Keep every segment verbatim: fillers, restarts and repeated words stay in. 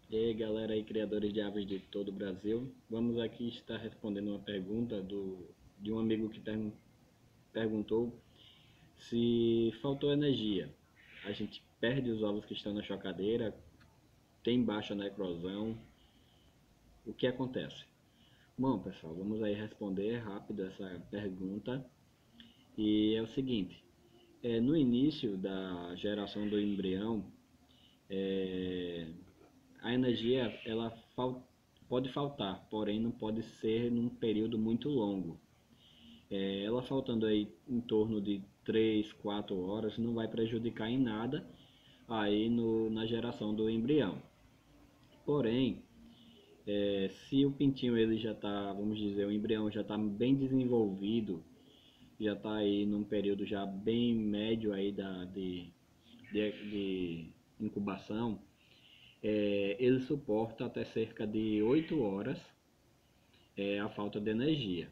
E aí, galera aí, criadores de aves de todo o Brasil. Vamos aqui estar respondendo uma pergunta do, de um amigo que pergun- perguntou se faltou energia. A gente perde os ovos que estão na chocadeira, tem baixa na eclosão, o que acontece? Bom, pessoal, vamos aí responder rápido essa pergunta. E é o seguinte, é, no início da geração do embrião, é, a energia ela fal- pode faltar, porém não pode ser num período muito longo. É, ela faltando aí em torno de três, quatro horas não vai prejudicar em nada aí no, na geração do embrião. Porém, é, se o pintinho ele já está, vamos dizer, o embrião já está bem desenvolvido, já está aí num período já bem médio aí da, de, de, de incubação, é, ele suporta até cerca de oito horas é, a falta de energia.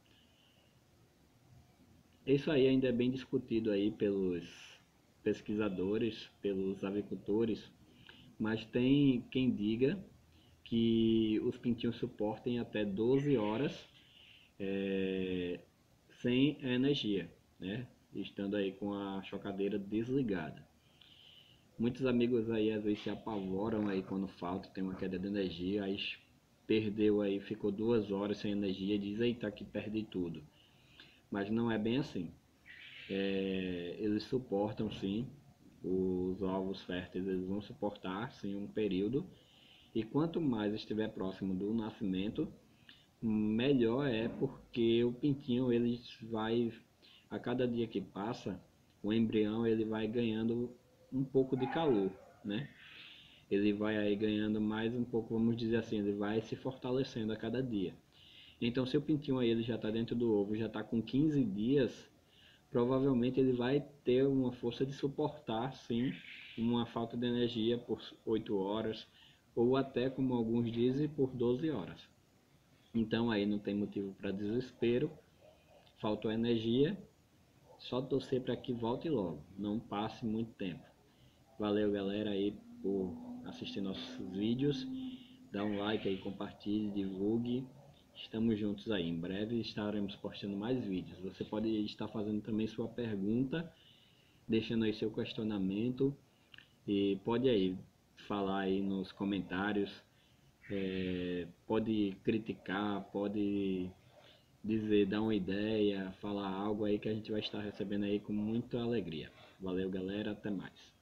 Isso aí ainda é bem discutido aí pelos pesquisadores, pelos avicultores, mas tem quem diga que os pintinhos suportem até doze horas é, sem energia, né? Estando aí com a chocadeira desligada. Muitos amigos aí às vezes se apavoram aí quando falta, tem uma queda de energia, aí perdeu aí, ficou duas horas sem energia, diz, eita, que perdi tudo. Mas não é bem assim. É, eles suportam sim, os ovos férteis eles vão suportar sim um período, e quanto mais estiver próximo do nascimento, melhor é, porque o pintinho ele vai, a cada dia que passa, o embrião ele vai ganhando um pouco de calor, né? Ele vai aí ganhando mais um pouco, vamos dizer assim, ele vai se fortalecendo a cada dia. Então, se o pintinho aí ele já está dentro do ovo, já está com quinze dias, provavelmente ele vai ter uma força de suportar, sim, uma falta de energia por oito horas, ou até, como alguns dizem, por doze horas. Então aí não tem motivo para desespero, faltou energia, só torcer para que volte logo, não passe muito tempo. Valeu, galera, aí por assistir nossos vídeos, dá um like aí, compartilhe, divulgue. Estamos juntos aí. Em breve estaremos postando mais vídeos. Você pode estar fazendo também sua pergunta, deixando aí seu questionamento, e pode aí falar aí nos comentários, é, pode criticar, pode dizer, dar uma ideia, falar algo aí que a gente vai estar recebendo aí com muita alegria. Valeu, galera, até mais.